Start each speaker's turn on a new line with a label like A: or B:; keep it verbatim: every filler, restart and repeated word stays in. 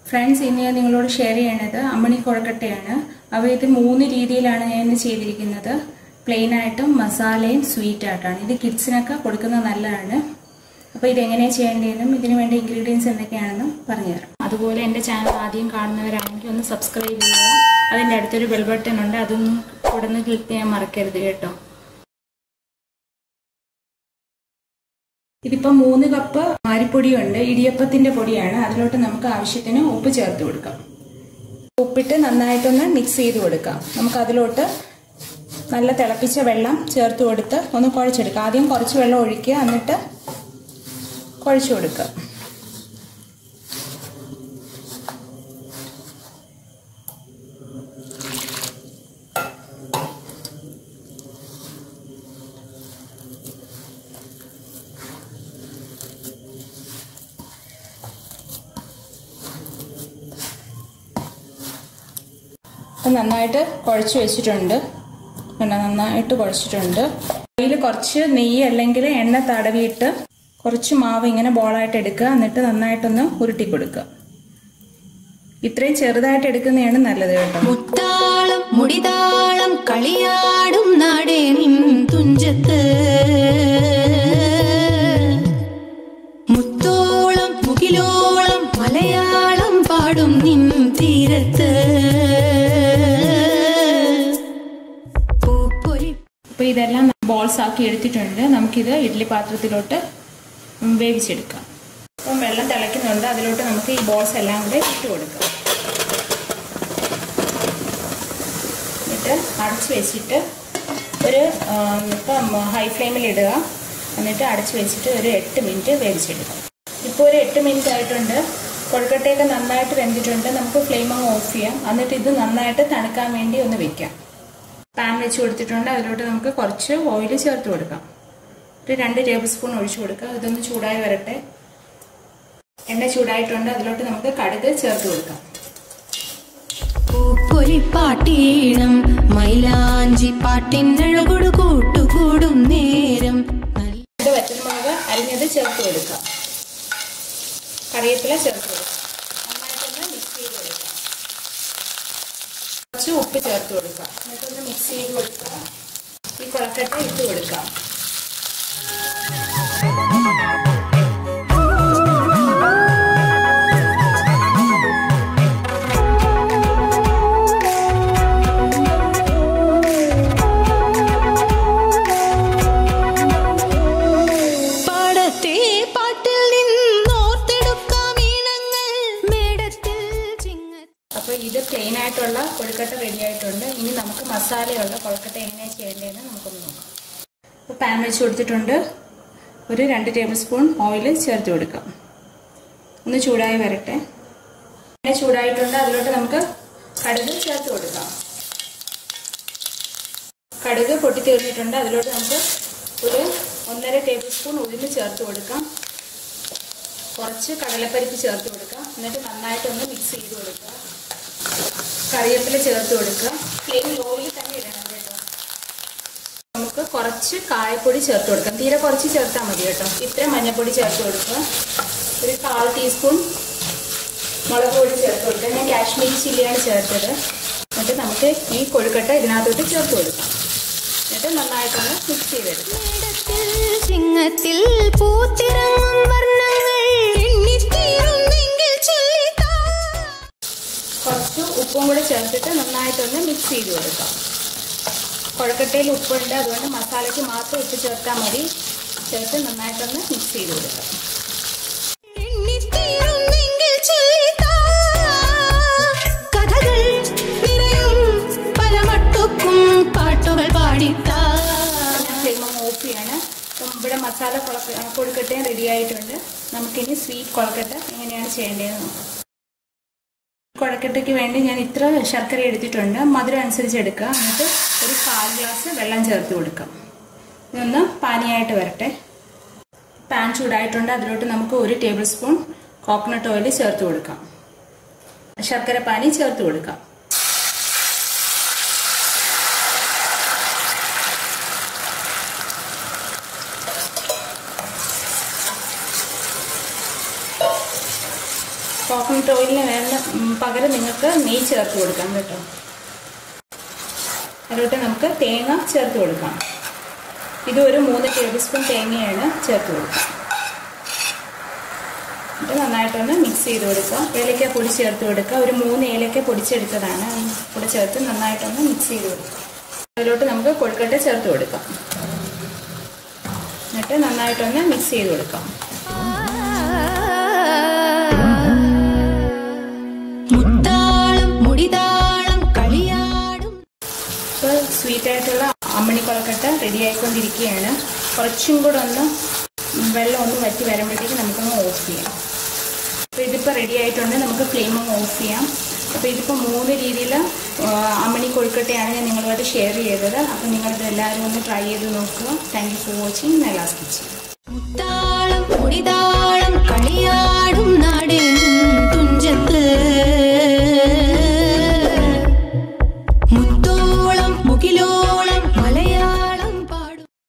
A: Friends, ഇന്ന് ഞാൻ നിങ്ങളോട് ഷെയർ ചെയ്യണത് അമ്മണി കൊഴക്കട്ടയാണ്. അപ്പോൾ ഇത് മൂന്ന് രീതിയിലാണ് ഞാൻ ഇന്ന് ചെയ്തിരിക്കുന്നത്. പ്ലെയിൻ ആയിട്ടും മസാലയും സ്വീറ്റ് ആയിട്ടാണ്. ഇത് കിഡ്സിനൊക്കെ കൊടുക്കുന്നത് നല്ലതാണ്. അപ്പോൾ ഇതെങ്ങനെയാണ് ചെയ്യേണ്ടതെന്നും ഇതിനു വേണ്ട ഇൻഗ്രീഡിയൻസ് എന്തൊക്കെയാണെന്നും പറഞ്ഞുതരാം. അതുപോലെ എൻ്റെ ചാനൽ ആദ്യം കാണുന്നവരാണെങ്കിൽ ഒന്ന് സബ്സ്ക്രൈബ് ചെയ്യുക. അതിൻ്റെ അടുത്തൊരു ബെൽ ബട്ടൺ ഉണ്ട്, അതൊന്നും ഉടനെ ക്ലിക്ക് ചെയ്യാൻ മറക്കരുത് കേട്ടോ. ഇതിപ്പോൾ മൂന്ന് കപ്പ് അരിപ്പൊടിയുണ്ട്, ഇടിയപ്പത്തിന്റെ പൊടിയാണ്. അതിലോട്ട് നമുക്ക് ആവശ്യത്തിന് ഉപ്പ് ചേർത്ത് കൊടുക്കാം. ഉപ്പിട്ട് നന്നായിട്ടൊന്ന് മിക്സ് ചെയ്ത് കൊടുക്കാം. നമുക്ക് അതിലോട്ട് നല്ല തിളപ്പിച്ച വെള്ളം ചേർത്ത് കൊടുത്ത് ഒന്ന് കുഴച്ചെടുക്കാം. ആദ്യം കുറച്ച് വെള്ളം ഒഴിക്കുക, എന്നിട്ട് കുഴച്ചു കൊടുക്കുക. നന്നായിട്ട് കുഴച്ച് വെച്ചിട്ടുണ്ട്. നന്നായിട്ട് കുഴച്ചിട്ടുണ്ട്. അതിൽ കുറച്ച് നെയ്യ് അല്ലെങ്കിൽ എണ്ണ തടവിയിട്ട് കുറച്ച് മാവ് ഇങ്ങനെ ബോളായിട്ട് എടുക്കുക. എന്നിട്ട് നന്നായിട്ടൊന്ന് ഉരുട്ടി കൊടുക്കുക. ഇത്രയും ചെറുതായിട്ട് എടുക്കുന്നതാണ് നല്ലത് കേട്ടോ.
B: മുത്താളം മുടിതാളം കളിയാടും നാടേ നിൻ തുഞ്ചത്ത്, മുത്തോളം മുകിലോളം മലയാളം പാടും നിൻ തീരത്ത്.
A: അപ്പോൾ ഇതെല്ലാം ബോൾസ് ആക്കി എടുത്തിട്ടുണ്ട്. നമുക്കിത് ഇഡ്ഡലി പാത്രത്തിലോട്ട് വേവിച്ചെടുക്കാം. അപ്പം വെള്ളം തിളയ്ക്കുന്നുണ്ട്, അതിലോട്ട് നമുക്ക് ഈ ബോൾസ് എല്ലാം കൂടെ ഇട്ട് കൊടുക്കാം. എന്നിട്ട് അടച്ച് വെച്ചിട്ട് ഒരു ഇപ്പം ഹൈ ഫ്ലെയിമിൽ ഇടുക. എന്നിട്ട് അടച്ച് വെച്ചിട്ട് ഒരു എട്ട് മിനിറ്റ് വേവിച്ചെടുക്കാം. ഇപ്പോൾ ഒരു എട്ട് മിനിറ്റ് ആയിട്ടുണ്ട്. കൊഴുക്കട്ടയൊക്കെ നന്നായിട്ട് വെന്തിട്ടുണ്ട്. നമുക്ക് ഫ്ലെയിം അങ്ങ് ഓഫ് ചെയ്യാം. എന്നിട്ട് ഇത് നന്നായിട്ട് തണുക്കാൻ വേണ്ടി ഒന്ന് വെക്കാം. പാൻ വെച്ച് കൊടുത്തിട്ടുണ്ട്. അതിലോട്ട് നമുക്ക് കുറച്ച് ഓയിൽ ചേർത്ത് കൊടുക്കാം. ഒരു രണ്ട് ടേബിൾ സ്പൂൺ ഒഴിച്ചു കൊടുക്കുക. ഇതൊന്ന് ചൂടായി വരട്ടെ. എണ്ണ ചൂടായിട്ടുണ്ട്. അതിലോട്ട് നമുക്ക് കടുക് ചേർത്ത് കൊടുക്കാം.
B: പൂപ്പൊലിപ്പാട്ടീണം മൈലാഞ്ചി പാട്ടിനഴകൊടു കൂട്ടുകൂടും നേരം.
A: വറ്റൽമുളക് അരിഞ്ഞത് ചേർത്ത് കൊടുക്കാം. കറിവേപ്പില ചേർത്ത് കൊടുക്കാം. നന്നായിട്ടൊന്ന് മിക്സ് ചെയ്ത് കൊടുക്കാം. കുറച്ച് ഉപ്പ് ചേർത്ത് കൊടുക്കാം. എന്നിട്ടൊന്ന് മിക്സ് ചെയ്ത് കൊടുക്കുക. ഈ കൊഴക്കട്ട ഇട്ട് കൊടുക്കാം. അപ്പോൾ ഇത് പ്ലെയിൻ ആയിട്ടുള്ള കൊഴുക്കട്ട റെഡി ആയിട്ടുണ്ട്. ഇനി നമുക്ക് മസാലയുള്ള കൊഴുക്കട്ട എങ്ങനെയാണ് ചെയ്യേണ്ടതെന്ന് നമുക്കൊന്ന് നോക്കാം. അപ്പോൾ പാൻ വെച്ച് കൊടുത്തിട്ടുണ്ട്. ഒരു രണ്ട് ടേബിൾ സ്പൂൺ ഓയിൽ ചേർത്ത് കൊടുക്കാം. ഒന്ന് ചൂടായി വരട്ടെ. എണ്ണ ചൂടായിട്ടുണ്ട്. അതിലോട്ട് നമുക്ക് കടുക് ചേർത്ത് കൊടുക്കാം. കടുക് പൊട്ടി തീർന്നിട്ടുണ്ട്. അതിലോട്ട് നമുക്ക് ഒരു ഒന്നര ടേബിൾ സ്പൂൺ ഉഴുന്ന് ചേർത്ത് കൊടുക്കാം. കുറച്ച് കടലപ്പരിപ്പ് ചേർത്ത് കൊടുക്കാം. എന്നിട്ട് നന്നായിട്ടൊന്ന് മിക്സ് ചെയ്ത് കൊടുക്കുക. കറിവേപ്പില ചേർത്ത് കൊടുക്കുക. ഫ്ലെയിം ലോയിൽ തന്നെ ഇടണം കേട്ടോ. നമുക്ക് കുറച്ച് കായപ്പൊടി ചേർത്ത് കൊടുക്കാം. തീരെ കുറച്ച് ചേർത്താൽ മതി കേട്ടോ. ഇത്ര മഞ്ഞൾപ്പൊടി ചേർത്ത് കൊടുക്കുക. ഒരു കാൽ ടീസ്പൂൺ മുളക് പൊടി ചേർത്ത് കൊടുക്കുക. ഞാൻ കാശ്മീരി ചില്ലിയാണ് ചേർത്തത്. എന്നിട്ട് നമുക്ക് ഈ കൊഴുക്കട്ട ഇതിനകത്തോട്ട് ചേർത്ത് കൊടുക്കാം. എന്നിട്ട് നന്നായിട്ടൊന്ന് മിക്സ് ചെയ്തെടുക്കാം. കുറച്ച് ഉപ്പും കൂടെ ചേർത്തിട്ട് നന്നായിട്ടൊന്ന് മിക്സ് ചെയ്ത് കൊടുക്കാം. കൊഴക്കട്ടയിൽ ഉപ്പുണ്ട്, അതുകൊണ്ട് മസാലയ്ക്ക് മാത്രം ഉപ്പ് ചേർത്താൽ മതി. ചേർത്ത് നന്നായിട്ടൊന്ന് മിക്സ് ചെയ്ത് കൊടുക്കാം. ഫ്ലെയിം ഓഫ് ചെയ്യാണ്. അപ്പം ഇവിടെ മസാല കൊഴുക്കട്ടയും റെഡി ആയിട്ടുണ്ട്. നമുക്കിനി സ്വീറ്റ് കൊഴുക്കട്ട എങ്ങനെയാണ് ചെയ്യേണ്ടതെന്ന് നോക്കാം. കൊഴക്കട്ടയ്ക്ക് വേണ്ടി ഞാൻ ഇത്ര ശർക്കര എടുത്തിട്ടുണ്ട്. മധുരം അനുസരിച്ച് എടുക്കുക. എന്നിട്ട് ഒരു കാൽ ഗ്ലാസ് വെള്ളം ചേർത്ത് കൊടുക്കാം. ഇതൊന്ന് പാനിയായിട്ട് വരട്ടെ. പാൻ ചൂടായിട്ടുണ്ട്. അതിലോട്ട് നമുക്ക് ഒരു ടേബിൾ സ്പൂൺ കോക്കനട്ട് ഓയിൽ ചേർത്ത് കൊടുക്കാം. ശർക്കര പാനി ചേർത്ത് കൊടുക്കാം. കോക്കനട്ട് കോക്കനട്ട് ഓയിലിന് വേണ്ട പകരം നിങ്ങൾക്ക് നെയ്യ് ചേർത്ത് കൊടുക്കാം കേട്ടോ. അതിലോട്ട് നമുക്ക് തേങ്ങ ചേർത്ത് കൊടുക്കാം. ഇത് ഒരു മൂന്ന് ടേബിൾ സ്പൂൺ തേങ്ങയാണ് ചേർത്ത് കൊടുക്കുക. എന്നിട്ട് നന്നായിട്ടൊന്ന് മിക്സ് ചെയ്ത് കൊടുക്കുക. ഏലക്ക പൊടി ചേർത്ത് കൊടുക്കുക. ഒരു മൂന്ന് ഏലക്ക പൊടിച്ചെടുത്തതാണ്, കൂടെ ചേർത്ത് നന്നായിട്ടൊന്ന് മിക്സ് ചെയ്ത് കൊടുക്കുക. അതിലോട്ട് നമുക്ക് കൊഴുക്കട്ട ചേർത്ത് കൊടുക്കാം. എന്നിട്ട് നന്നായിട്ടൊന്ന് മിക്സ് ചെയ്ത് കൊടുക്കാം. ഇപ്പോൾ സ്വീറ്റായിട്ടുള്ള അമ്മണി കൊഴുക്കട്ട റെഡി ആയിക്കൊണ്ടിരിക്കുകയാണ്. കുറച്ചും കൂടെ ഒന്ന് വെള്ളം ഒന്ന് വറ്റി വരുമ്പോഴത്തേക്ക് നമുക്കൊന്ന് ഓഫ് ചെയ്യാം. അപ്പോൾ ഇതിപ്പോൾ റെഡി ആയിട്ടുണ്ട്. നമുക്ക് ഫ്ലെയിം ഒന്ന് ഓഫ് ചെയ്യാം. അപ്പോൾ ഇതിപ്പോൾ മൂന്ന് രീതിയിൽ അമ്മണി കൊഴുക്കട്ടയാണ് ഞാൻ നിങ്ങളുമായിട്ട് ഷെയർ ചെയ്തത്. അപ്പോൾ നിങ്ങളിത് എല്ലാവരും ഒന്ന് ട്രൈ ചെയ്ത് നോക്കുക. Thank you for watching Nela's kitchen.